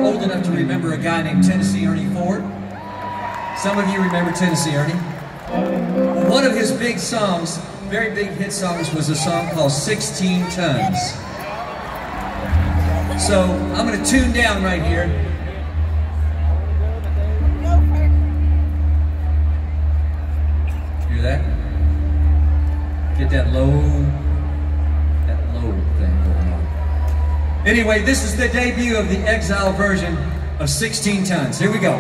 old enough to remember a guy named Tennessee Ernie Ford. Some of you remember Tennessee Ernie. One of his big songs, very big hit songs, was a song called 16 Tons. So I'm going to tune down right here. Hear that? Get that low thing going on. Anyway, this is the debut of the Exile version of 16 Tons. Here we go.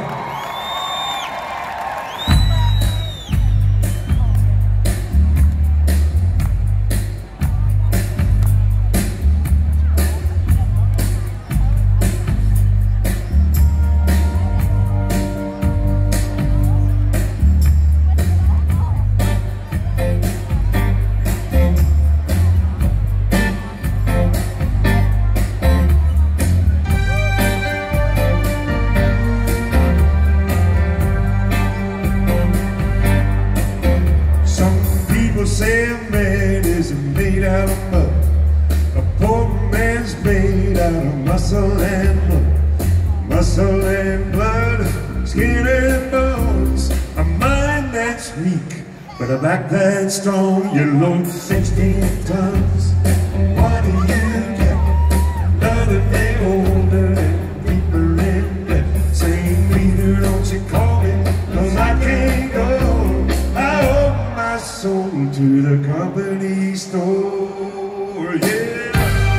Say a man isn't made out of mud. A poor man's made out of muscle and blood. Muscle and blood, skin and bones. A mind that's weak, but a back that's strong. You load 16 tons. What do you get? Another day older and deeper in debt. St. Peter, don't you call me, 'cause I can't go. I owe my soul to the company store, yeah.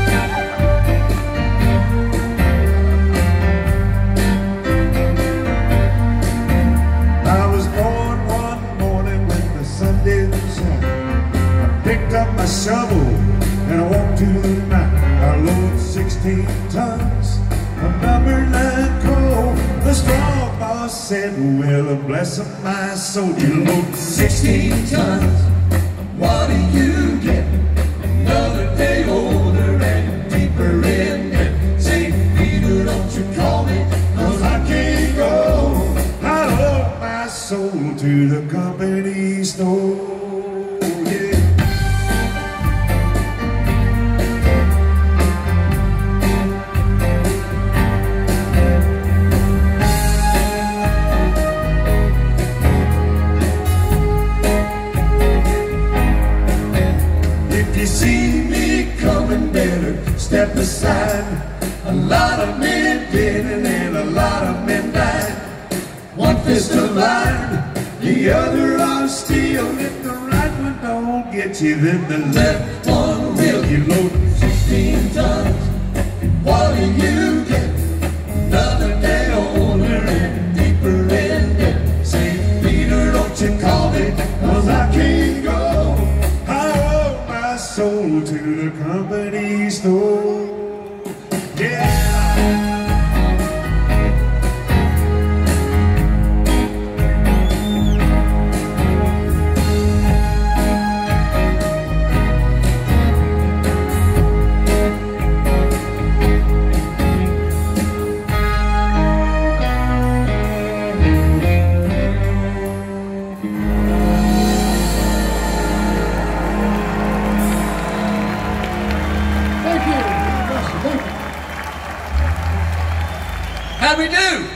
I was born one morning when the sun didn't shine. I picked up my shovel and I walked to the night. I load 16 tons of number 9 coal. The straw boss said, well, bless my soul, you load 16 tons. What do you get? Another day older and deeper in debt. St. Peter, don't you call me, 'cause I can't go. I owe my soul to the company store, yeah. If you see me coming, better step aside. A lot of men did and a lot of men died. One fist of iron, the other of steel. If the right one don't get you, then the left one will. You load 16 tons, what do you get? Another day older and deeper in debt. St. Peter, don't you call me, 'cause I can't go. Sold to the company store, yeah. How'd we do?